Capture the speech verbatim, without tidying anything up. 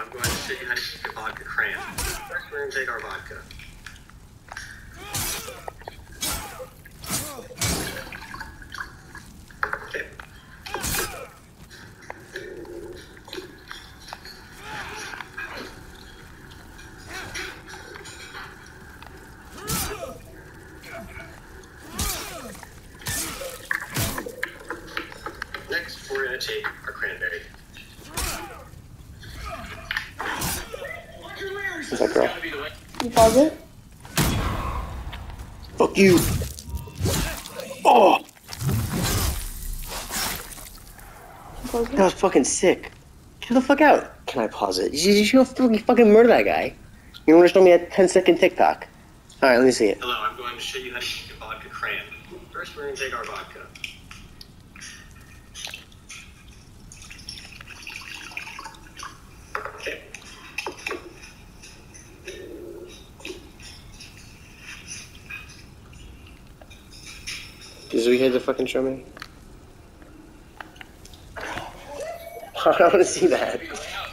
I'm going to show you how to make a vodka cran. First, we're going to take our vodka. Okay. Next, we're going to take our cranberry. What's that girl? You pause it? Fuck you! Oh! Pause That it? was fucking sick. Chill the fuck out. Can I pause it? You you should fucking fucking murder that guy. You want to show me a ten second TikTok? Alright, let me see it. Hello, I'm going to show you how to make a vodka cran. First, we're going to take our vodka. Okay. Is we here to fucking show me? I don't want to see that.